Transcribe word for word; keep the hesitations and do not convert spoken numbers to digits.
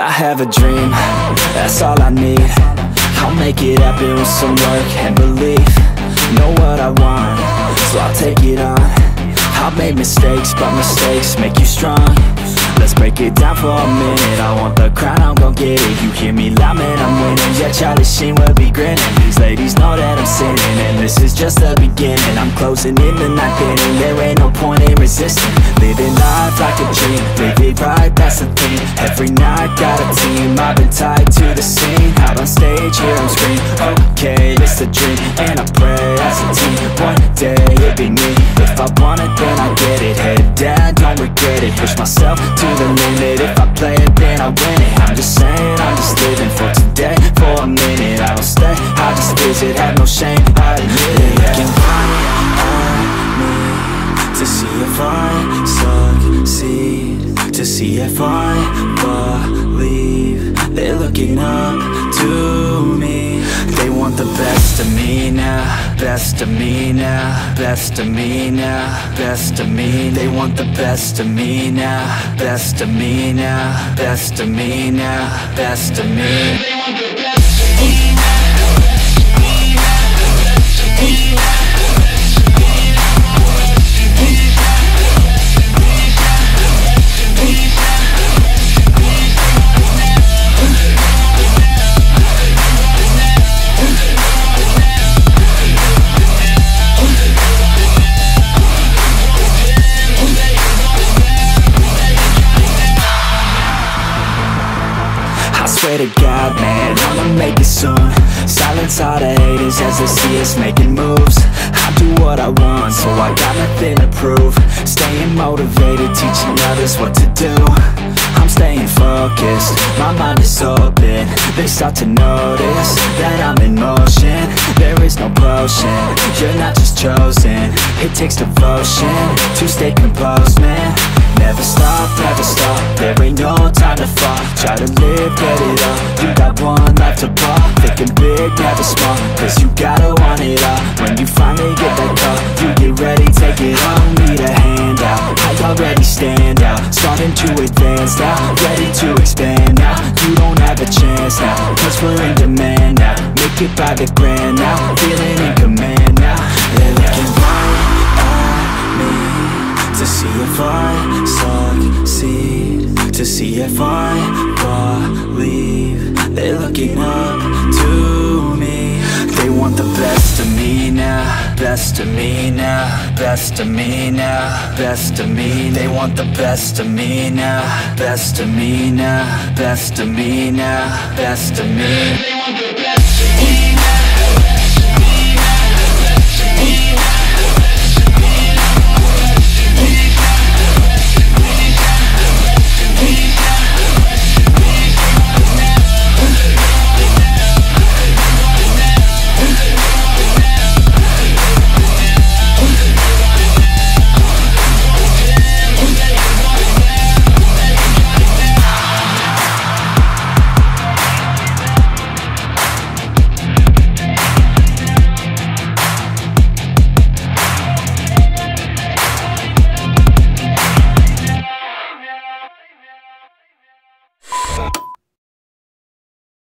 I have a dream, that's all I need. I'll make it happen with some work and belief. Know what I want, so I'll take it on. I've made mistakes, but mistakes make you strong. Let's break it down for a minute. I want the crown, I'm gon' get it. You hear me loud, man, I'm winning. Yeah, Charlie Sheen will be grinning. These ladies know that I'm sinning, and this is just the beginning. I'm closing in the ninth inning, there ain't no point in resisting. Living life like a dream, live it right, that's the thing. Every night, got a team, I've been tied to the scene. Out on stage, hear them scream, okay, this a dream. And I pray as a team, one day it'll be me. If I want it, then I get it. Head down, don't regret it. Push myself to the limit. If I play it, then I win it. I'm just saying, I'm just living for today. For a minute, I don't stay, I just visit. Have no shame, I admit it. They can count on me to see if I succeed, to see if I believe. They're looking up to me. They want the best of me now, best of me now, best of me now, best of me. They want the best of me now, best of me now, best of me now, best of me. They want the best of me now, best of me now, best of me now. Swear to God, man, I'ma make it soon. Silence all the haters as they see us making moves. I do what I want, so I got nothing to prove. Staying motivated, teaching others what to do. I'm staying focused, my mind is open. They start to notice that I'm in motion. There is no potion, you're not just chosen. It takes devotion to stay composed, man. Never stop, never stop, there ain't no time to fall. Try to live, get it up, you got one life to pop. Thinking big, never small, cause you gotta want it all. When you finally get that call, you get ready, take it on. Need a handout, I already stand out. Starting to advance now, ready to expand now. You don't have a chance now, cause we're in demand now. Make it by the grand now, feeling in command now. They're looking right at me to see if I succeed, to see if I believe. They're looking up to me. They want the best of me now, best of me now, best of me now, best of me. They want the best of me now, best of me now, best of me now, best of me. They want the best.